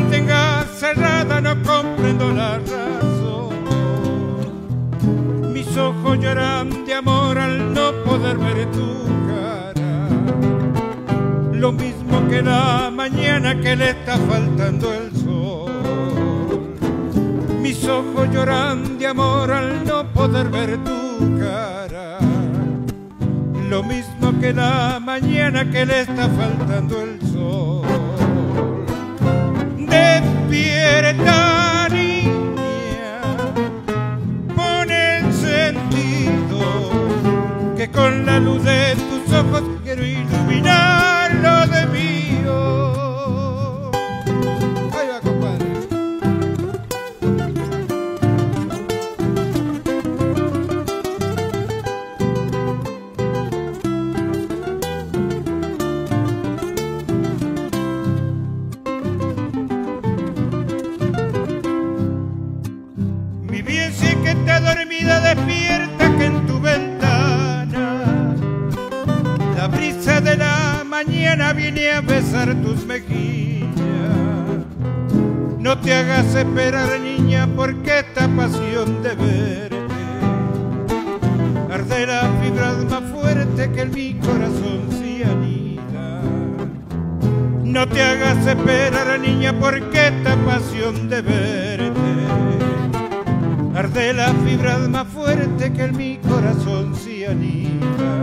tenga cerrada no comprendo la razón. Mis ojos lloran de amor al no poder ver tu cara, lo mismo que la mañana que le está faltando el sol. Mis ojos lloran de amor al no poder ver tu cara, lo mismo que la mañana que le está faltando el sol. Despierta, niña, pon el sentido, que con la luz de tus ojos quiero iluminar lo de mío. Ahí va, compadre. Mi bien, si es que está dormida, despierta, que en tu ventana la brisa de la mañana viene a besar tus mejillas. No te hagas esperar, niña, porque esta pasión de verte arde las fibras más fuerte que en mi corazón se anida. No te hagas esperar, niña, porque esta pasión de verte arde las fibras más fuerte que en mi corazón se anida.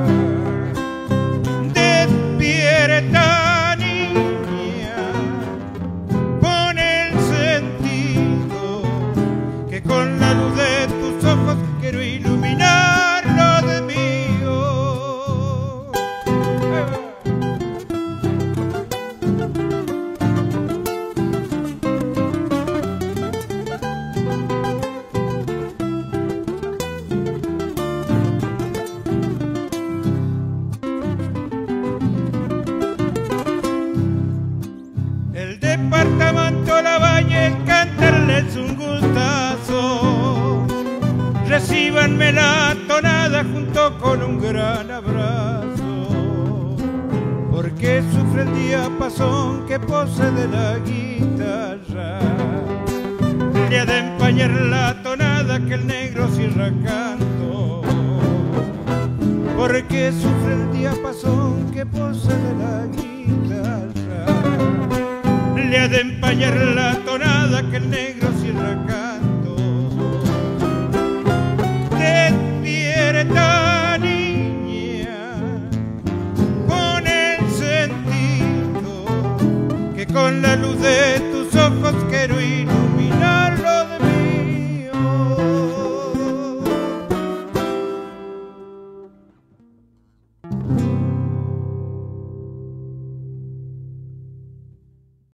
Despierta, niña, pon el sentido, que con la luz de tus ojos quiero iluminar lo de mío. El departamento La Baña, el cantarle es un gustazo. Recíbanme la tonada junto con un gran abrazo, porque sufre el diapasón que posee la guitarra. Le ha de empañar la tonada que el negro cierra canto, porque sufre el diapasón que posee la guitarra. Le ha de empañar la tonada que el negro cierra canto.